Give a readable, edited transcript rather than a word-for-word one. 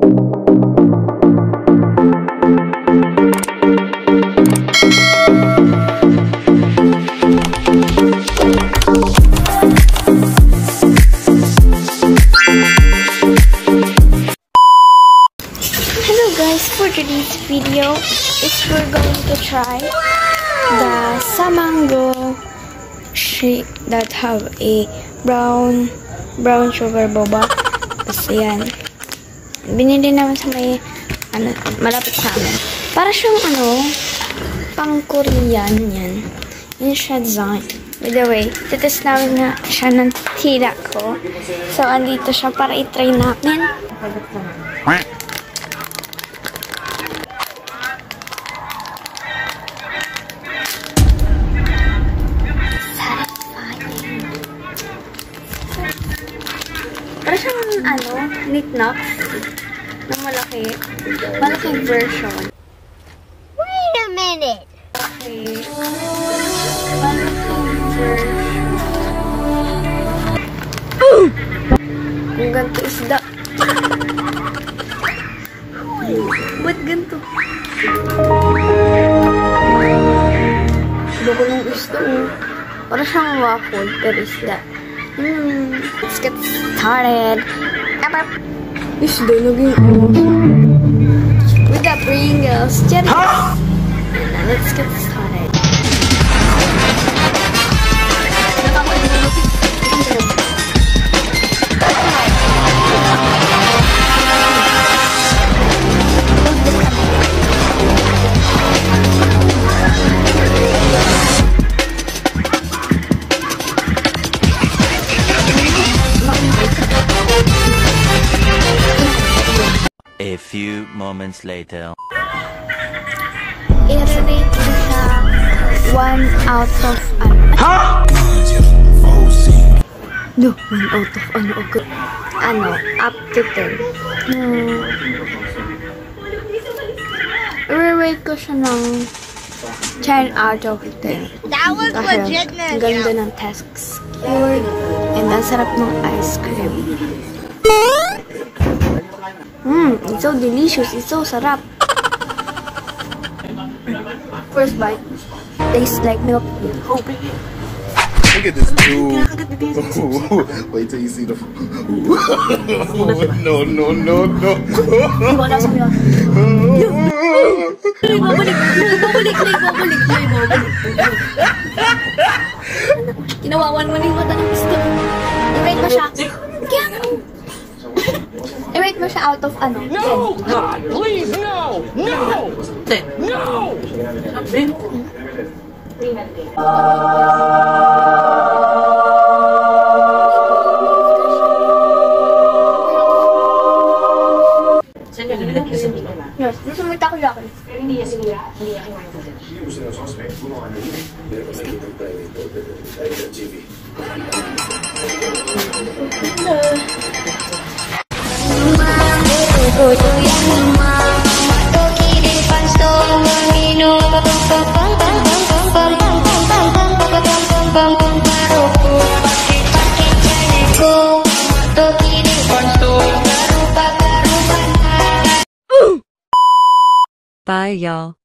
Hello guys, for today's video we're going to try the samango shake that have a brown sugar boba. Tapos yan, binili naman sa may malapit sa amin. Para siyang pang Korean yan. Yun siya design. By the way, titest namin na siya ng tila ko. So, andito siya para i-try namin. Para siyang knit-knock na malaking version. Wait a minute! Okay. Malaking version. Kung ganito isda. Ba't ganito? Bago ng isda para siyang waffle pero isda. Let's get started. Isda naging with the Pringles. Huh? Let's get started. A few moments later. I-rate ko siya 1 out of No, 1 out of okay. Up to 10. I-rate ko siya ng 10 out of 10. That was legitness. Ganda ng texture. And ang sarap ng ice cream. It's so delicious. It's so sarap. First bite. Tastes like milk. Look at this dude. Wait till you see the. No. Kinawawan mo na yung mata ng gusto. I-rate mo siya. I-rate mo siya out of No, God, please, no! No! No! Yes, gusto mo takoyaki. Bye, y'all.